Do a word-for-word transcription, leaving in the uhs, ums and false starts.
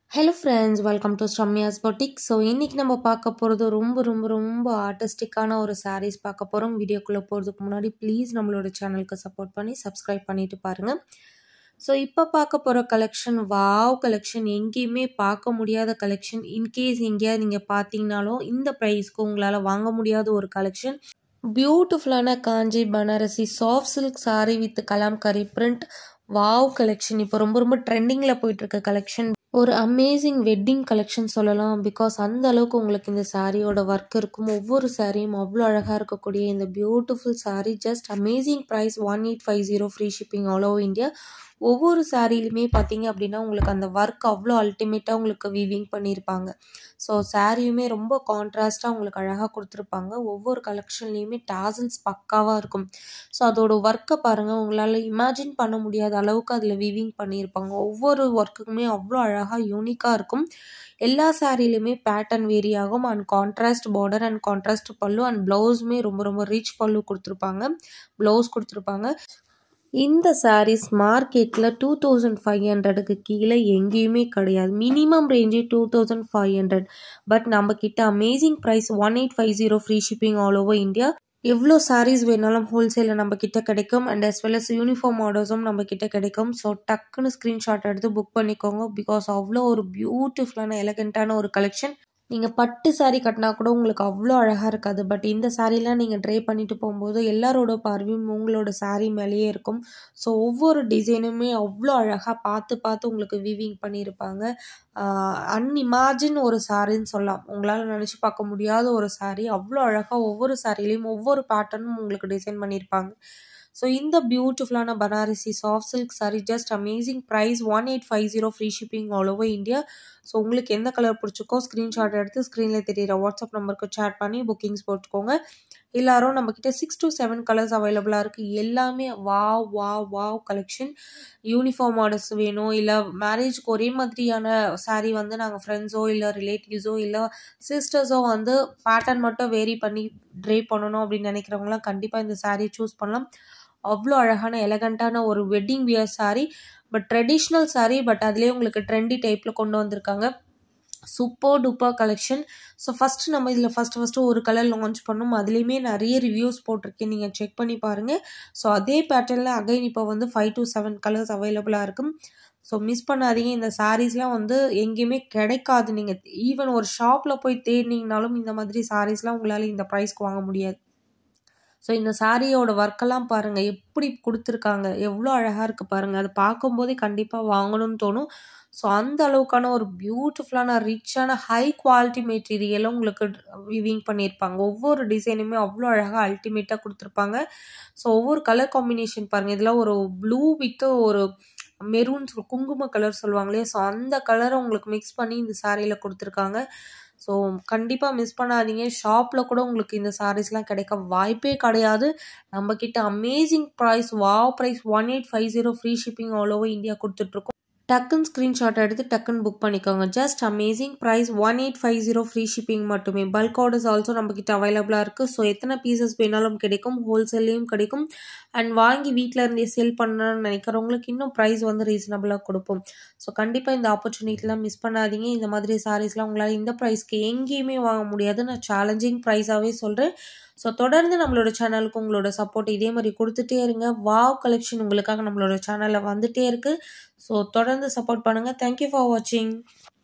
Hello friends, welcome to Ramya's Boutique. So இன்னைக்கு நம்ம பார்க்க போறது ரொம்ப ரொம்ப ரொம்ப ஆர்டிஸ்டிக்கான ஒரு sarees பார்க்க போறோம். வீடியோக்குள்ள போறதுக்கு முன்னாடி ப்ளீஸ் நம்மளோட சேனலுக்கு சப்போர்ட் பண்ணி சப்ஸ்கிரைப் பண்ணிட்டு பாருங்க. ஸோ இப்போ பார்க்க போகிற கலெக்ஷன் வாவ் கலெக்ஷன், எங்கேயுமே பார்க்க முடியாத கலெக்ஷன். இன்கேஸ் எங்கேயாவது நீங்கள் பார்த்தீங்கனாலும் இந்த ப்ரைஸ்க்கு உங்களால் வாங்க முடியாத ஒரு கலெக்ஷன். பியூட்டிஃபுல்லான Kanchi Banarasi soft silk sari with Kalamkari print wow collection. இப்போ ரொம்ப ரொம்ப ட்ரெண்டிங்கில் போயிட்டுருக்க கலெக்ஷன். ஒரு அமேசிங் வெட்டிங் கலெக்ஷன் சொல்லலாம். பிகாஸ் அந்த அளவுக்கு உங்களுக்கு இந்த சாரியோட ஒர்க் இருக்கும். ஒவ்வொரு சாரியும் அவ்வளோ அழகாக இருக்கக்கூடிய இந்த beautiful sari just amazing price one eight five zero free shipping all over India. ஒவ்வொரு சாரிலுமே பார்த்தீங்க அப்படின்னா உங்களுக்கு அந்த ஒர்க் அவ்வளோ அல்டிமேட்டாக உங்களுக்கு வீவிங் பண்ணியிருப்பாங்க. ஸோ சாரியுமே ரொம்ப கான்ட்ராஸ்ட்டாக உங்களுக்கு அழகாக கொடுத்துருப்பாங்க. ஒவ்வொரு கலெக்ஷன்லேயுமே டாசல்ஸ் பக்காவாக இருக்கும். ஸோ அதோட ஒர்க்கை பாருங்கள், உங்களால் இமேஜின் பண்ண முடியாத அளவுக்கு அதில் வீவிங் பண்ணியிருப்பாங்க. ஒவ்வொரு ஒர்க்குக்குமே அவ்வளோ அழகாக யூனிக்காக இருக்கும். எல்லா சாரிலையுமே பேட்டர்ன் வேரி ஆகும். And contrast border and contrast pallu and ப்ளவுஸுமே ரொம்ப ரொம்ப ரிச் பல்லு கொடுத்துருப்பாங்க, ப்ளவுஸ் கொடுத்துருப்பாங்க. இந்த சாரீஸ் மார்க்கெட்டில் டூ தௌசண்ட் ஃபைவ் ஹண்ட்ரடுக்கு கீழே எங்கேயுமே கிடையாது. மினிமம் ரேஞ்சே two thousand five hundred but நம்ம கிட்ட amazing price one eight five zero free shipping all over India. எவ்வளோ சாரீஸ் வேணாலும் ஹோல்சேலில் நம்ம கிட்ட கிடைக்கும். And as well as uniform ஆர்டர்ஸும் நம்ம கிட்ட கிடைக்கும். ஸோ டக்குன்னு ஸ்க்ரீன்ஷாட் எடுத்து புக் பண்ணிக்கோங்க. பிகாஸ் அவ்வளோ ஒரு பியூட்டிஃபுல்லான எலகெண்ட்டான ஒரு கலெக்ஷன். நீங்கள் பட்டு சாரீ கட்டினா கூட உங்களுக்கு அவ்வளோ அழகாக இருக்காது. பட் இந்த சாரீலாம் நீங்கள் ட்ரை பண்ணிட்டு போகும்போது எல்லாரோட பார்வையும் உங்களோட சாரீ மேலேயே இருக்கும். ஸோ ஒவ்வொரு டிசைனுமே அவ்வளோ அழகாக பார்த்து பார்த்து உங்களுக்கு வீவிங் பண்ணியிருப்பாங்க. அன்இமேஜின் ஒரு சாரின்னு சொல்லலாம். உங்களால் நினச்சி பார்க்க முடியாத ஒரு சாரீ. அவ்வளோ அழகாக ஒவ்வொரு சாரிலையும் ஒவ்வொரு பேட்டர்னும் உங்களுக்கு டிசைன் பண்ணியிருப்பாங்க. ஸோ இந்த பியூட்டிஃபுல்லான Banarasi soft silk sari just amazing price one eight five zero free shipping all over India. So உங்களுக்கு எந்த கலர் பிடிச்சிக்கோ ஸ்க்ரீன்ஷாட் எடுத்து ஸ்க்ரீனில் தெரியிற வாட்ஸ்அப் நம்பருக்கு சேட் பண்ணி புக்கிங்ஸ் போட்டுக்கோங்க. எல்லாரும் நம்மக்கிட்ட சிக்ஸ் டு செவன் கலர்ஸ் அவைலபிளாக இருக்குது. எல்லாமே wow wow wow collection. Uniform orders வேணும், இல்லை மேரேஜ்க்கு ஒரே மாதிரியான சாரீ வந்து நாங்கள் ஃப்ரெண்ட்ஸோ இல்லை ரிலேட்டிவ்ஸோ இல்லை சிஸ்டர்ஸோ வந்து பேட்டர்ன் மட்டும் வேரி பண்ணி ட்ரை பண்ணணும் அப்படின்னு நினைக்கிறவங்களாம் கண்டிப்பாக இந்த சாரீ சூஸ் பண்ணலாம். அவ்வளோ அழகான எலகண்ட்டான ஒரு wedding wear sari. But traditional sari, but அதுலேயே உங்களுக்கு ட்ரெண்டி டைப்பில் கொண்டு வந்திருக்காங்க. Super duper collection. So first நம்ம இதில் ஃபஸ்ட்டு ஃபஸ்ட்டு ஒரு கலர் லான்ச் பண்ணோம். அதுலேயுமே நிறைய ரிவ்யூஸ் போட்டிருக்கேன், நீங்கள் செக் பண்ணி பாருங்கள். ஸோ அதே பேட்டர்னில் அகைன் இப்போ வந்து ஃபைவ் டு செவன் கலர்ஸ் அவைலபிளாக இருக்கும். ஸோ மிஸ் பண்ணாதீங்க. இந்த சாரீஸ்லாம் வந்து எங்கேயுமே கிடைக்காது. நீங்கள் ஈவன் ஒரு ஷாப்பில் போய் தேடினீங்கனாலும் இந்த மாதிரி சாரீஸ்லாம் உங்களால் இந்த ப்ரைஸ்க்கு வாங்க முடியாது. ஸோ இந்த சாரியோட ஒர்க்கெல்லாம் பாருங்கள் எப்படி கொடுத்துருக்காங்க, எவ்வளோ அழகாக இருக்குது பாருங்கள். அதை பார்க்கும்போதே கண்டிப்பாக வாங்கணும்னு தோணும். ஸோ அந்த அளவுக்கான ஒரு பியூட்டிஃபுல்லான ரிச்சான ஹை குவாலிட்டி மெட்டீரியலும் உங்களுக்கு வீவிங் பண்ணியிருப்பாங்க. ஒவ்வொரு டிசைனுமே அவ்வளோ அழகாக அல்டிமேட்டாக கொடுத்துருப்பாங்க. ஸோ ஒவ்வொரு கலர் காம்பினேஷன் பாருங்கள். இதில் ஒரு ப்ளூ வித் ஒரு மெரூன் குங்கும கலர் சொல்லுவாங்களே, ஸோ அந்த கலரை உங்களுக்கு மிக்ஸ் பண்ணி இந்த சாரியில் கொடுத்துருக்காங்க. ஸோ கண்டிப்பாக மிஸ் பண்ணாதீங்க. ஷாப்பில் கூட உங்களுக்கு இந்த சாரீஸ்லாம் கிடைக்க வாய்ப்பே கிடையாது. நம்மக்கிட்ட amazing price wow price one eight five zero free shipping all over India கொடுத்துட்ருக்கோம். டக்குன்னு ஸ்க்ரீன்ஷாட் எடுத்து டக்குன்னு புக் பண்ணிக்கோங்க. Just amazing price one eight five zero free shipping மட்டுமே. பல்க் ஆர்டர்ஸ் ஆல்சோ நம்மக்கிட்ட அவைலபிளாக இருக்குது. ஸோ எத்தனை பீசஸ் வேணாலும் கிடைக்கும், ஹோல்சேல்லையும் கிடைக்கும். அண்ட் வாங்கி வீட்டில் இருந்தே செல் பண்ணணும்னு நினைக்கிறவங்களுக்கு இன்னும் ப்ரைஸ் வந்து ரீசனபிளாக கொடுப்போம். ஸோ கண்டிப்பாக இந்த ஆப்பர்ச்சுனிட்டிலாம் மிஸ் பண்ணாதீங்க. இந்த மாதிரி சாரீஸ்லாம் உங்களால் இந்த ப்ரைஸ்க்கு எங்கேயுமே வாங்க முடியாது. நான் சேலஞ்சிங் ப்ரைஸாகவே சொல்கிறேன். ஸோ தொடர்ந்து நம்மளோட சேனலுக்கு உங்களோட சப்போர்ட் இதே மாதிரி கொடுத்துட்டே இருங்க. வாவ் கலெக்ஷன் உங்களுக்காக நம்மளோட சேனலில் வந்துகிட்டே இருக்குது. ஸோ தொடர்ந்து சப்போர்ட் பண்ணுங்கள். தேங்க்யூ ஃபார் வாட்சிங்.